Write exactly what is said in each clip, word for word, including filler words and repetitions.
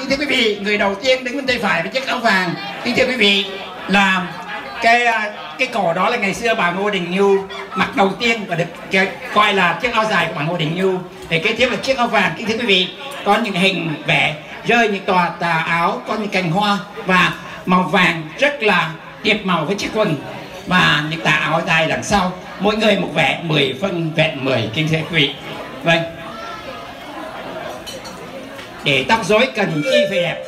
kính thưa quý vị, người đầu tiên đứng bên tay phải với chiếc áo vàng, kính thưa quý vị, là cái cái cổ đó là ngày xưa bà Ngô Đình Nhu mặc đầu tiên và được coi là chiếc áo dài của bà Ngô Đình Nhu. Để kế tiếp là chiếc áo vàng, kính thưa quý vị, có những hình vẽ rơi những tòa tà áo, có những cành hoa và màu vàng rất là điệp màu với chiếc quần và những tà áo dài đằng sau, mỗi người một vẻ, mười phân vẹn mười, kính thưa quý vị. Vâng, để tóc rối cần chi phải đẹp.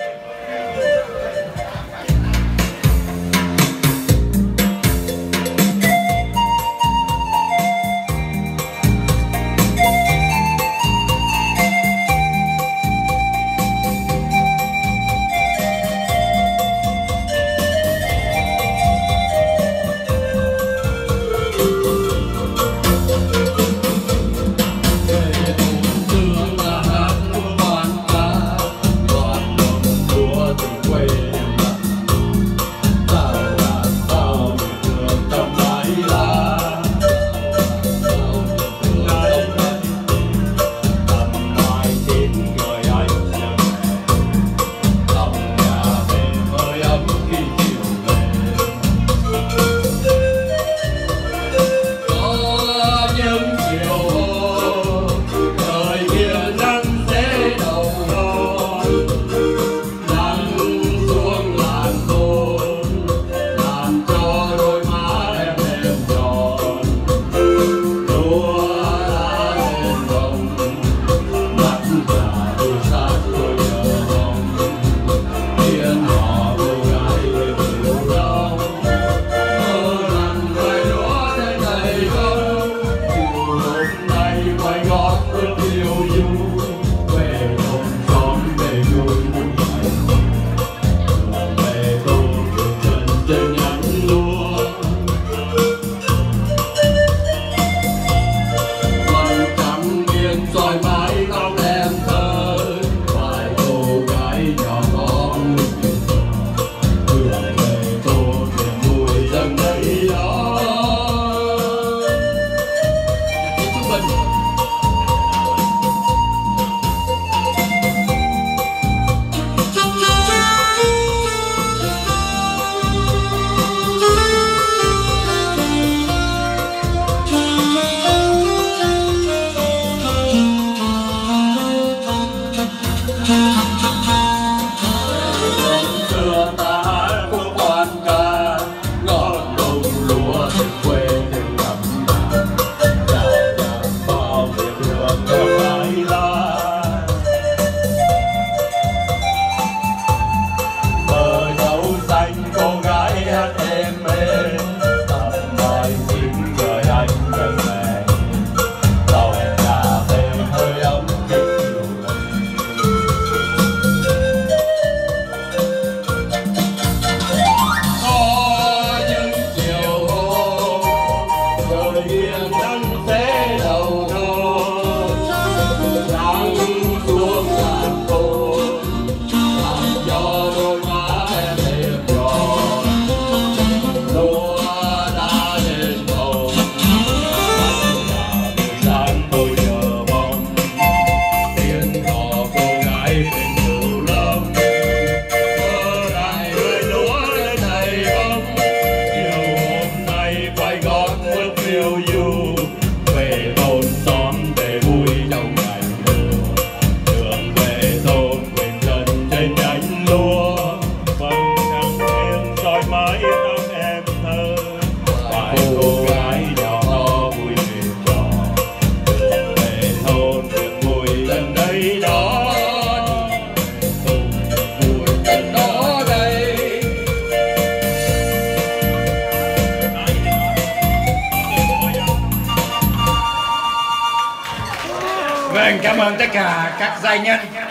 Vâng, cảm ơn tất cả các giai nhân.